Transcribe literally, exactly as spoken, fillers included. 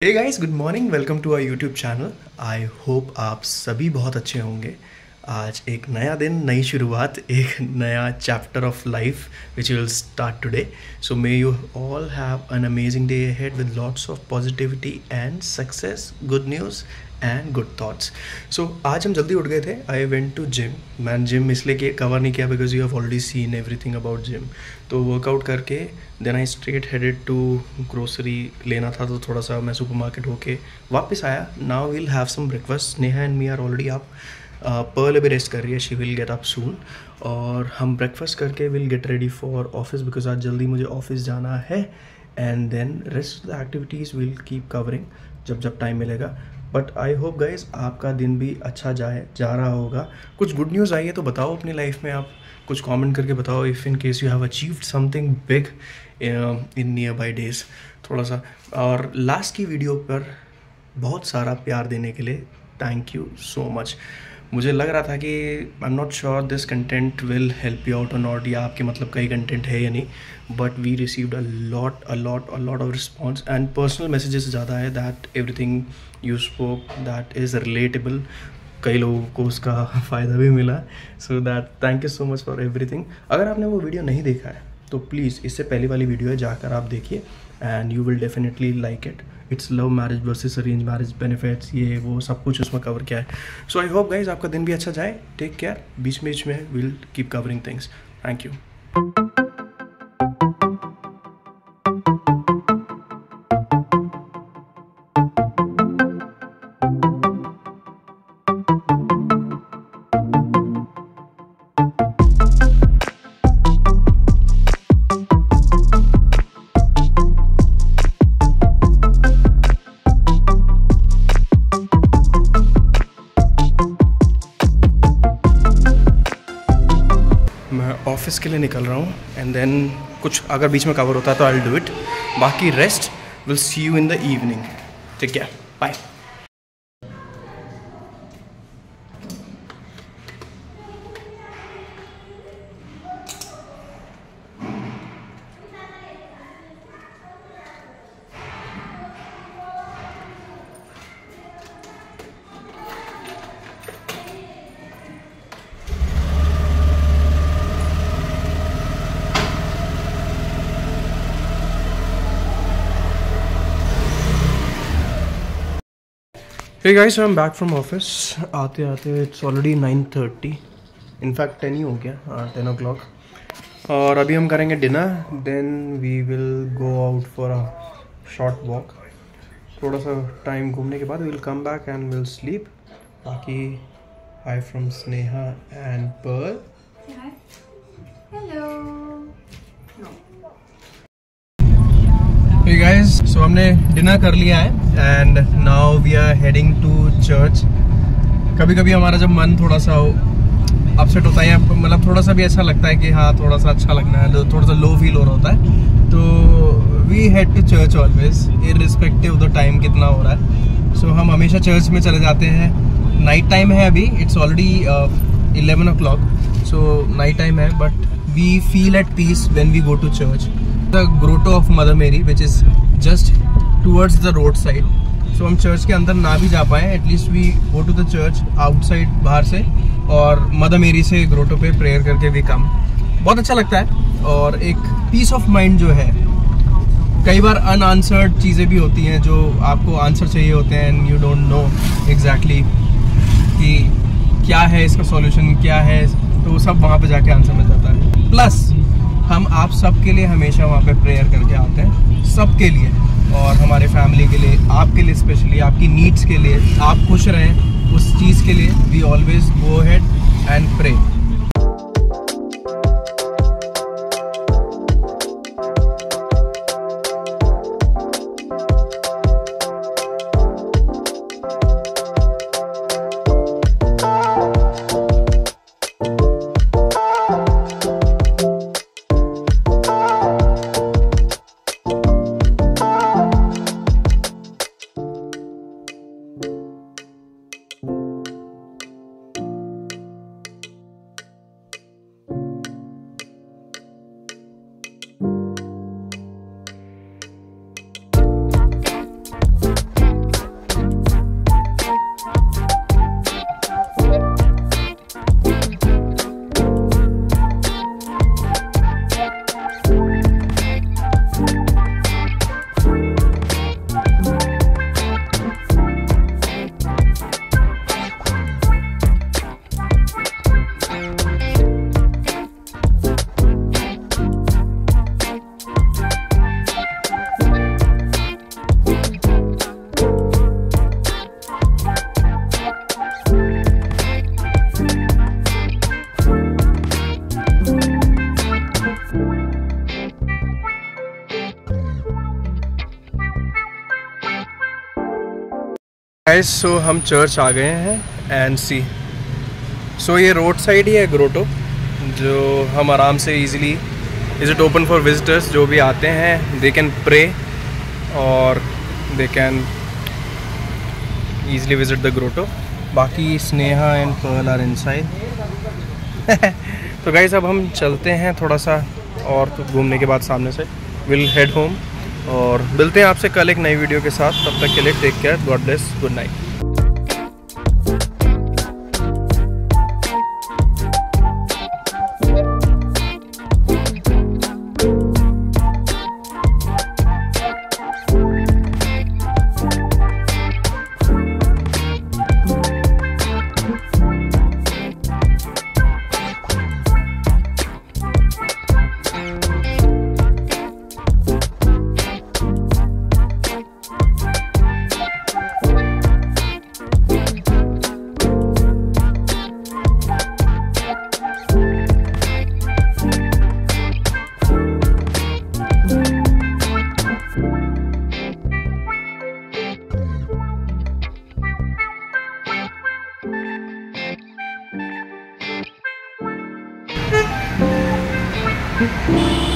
Hey guys, good morning. Welcome to our YouTube channel. I hope आप सभी बहुत अच्छे होंगे। आज एक नया दिन, नई शुरुआत, एक नया chapter of life which will start today. So may you all have an amazing day ahead with lots of positivity and success, good news and good thoughts. So आज हम जल्दी उठ गए थे। I went to gym. मैंने gym इसलिए कि cover नहीं किया because you have already seen everything about gym. तो वर्कआउट करके then I straight headed to grocery लेना था, तो थोड़ा सा मैं सुपर मार्केट होके वापस आया। Now will have some breakfast. Neha and me are already up. Pearl अभी रेस्ट कर रही है, she will get up soon. और हम ब्रेकफास्ट करके will get ready for office because आज जल्दी मुझे ऑफिस जाना है। And then rest the activities will keep covering जब जब टाइम मिलेगा। बट आई होप गाइज आपका दिन भी अच्छा जाए जा रहा होगा। कुछ गुड न्यूज़ आई है तो बताओ अपनी लाइफ में। आप कुछ कमेंट करके बताओ if in case you have achieved something big in near by days. थोड़ा सा और लास्ट की वीडियो पर बहुत सारा प्यार देने के लिए थैंक यू सो मच। मुझे लग रहा था कि I am not sure this content will help you out और नॉट, या आपके मतलब कई कंटेंट है या नहीं, but we received a lot a lot a lot of response and personal messages ज़्यादा है that everything you spoke that is relatable. कई लोगों को उसका फ़ायदा भी मिला। So that thank you so much for everything. अगर आपने वो वीडियो नहीं देखा है तो प्लीज़ इससे पहली वाली वीडियो है, जाकर आप देखिए and you will definitely like it. It's love marriage versus arrange marriage, benefits, ये वो सब कुछ उसमें कवर किया है। सो आई होप गाइज आपका दिन भी अच्छा जाए। Take care. बीच बीच में will keep covering things. Thank you. मैं ऑफिस के लिए निकल रहा हूँ एंड देन कुछ अगर बीच में कवर होता है तो आई विल डू इट। बाकी rest will see you in the evening. ठीक है, bye. Hey guys, I am back from office. आते आते it's already nine thirty, in fact ten ही हो गया, टेन ओ क्लॉक। और अभी हम करेंगे dinner, then we will go out for a short walk. थोड़ा सा टाइम घूमने के बाद will come back and will sleep. बाकी hi from Sneha and Pearl. Hello. Hey guys, so हमने डिनर कर लिया है and now we are heading to church. कभी कभी हमारा जब मन थोड़ा सा अपसेट होता है या मतलब थोड़ा सा भी अच्छा लगता है कि हाँ थोड़ा सा अच्छा लगना है, तो थोड़ा सा लो फील हो रहा होता है, तो we head to church always irrespective the time कितना हो रहा है। सो so, हम हमेशा चर्च में चले जाते हैं। नाइट टाइम है अभी, it's already eleven o'clock, so night time है, but we feel at peace when we go to church. The grotto of Mother Mary which is just towards the road side. सो हम church के अंदर ना भी जा पाए, at least we go to the church outside बाहर से, और मदर मेरी से ग्रोटो पे प्रेयर करके भी कम। बहुत अच्छा लगता है और एक पीस ऑफ माइंड जो है। कई बार अनआंसर्ड चीज़ें भी होती हैं जो आपको आंसर चाहिए होते हैं and you don't know exactly कि क्या है इसका सॉल्यूशन, क्या है, तो सब वहाँ पे जाके आंसर मिल जाता है। प्लस हम आप सबके लिए हमेशा वहाँ पे प्रेयर करके आते हैं, सबके लिए, और हमारे फैमिली के लिए, आपके लिए स्पेशली, आपकी नीड्स के लिए, आप खुश रहें उस चीज़ के लिए we always go ahead and pray. Guys so हम चर्च आ गए हैं एंड सी सो ये रोड साइड ही है ग्रोटो, जो हम आराम से easily, is it open for visitors, जो भी आते हैं दे कैन प्रे और they can easily visit the grotto. बाकी Sneha and Pearl are inside. तो गाइस अब हम चलते हैं थोड़ा सा और तो घूमने के बाद सामने से विल हेड होम और मिलते हैं आपसे कल एक नई वीडियो के साथ। तब तक के लिए take care, God bless, good night. Thank you.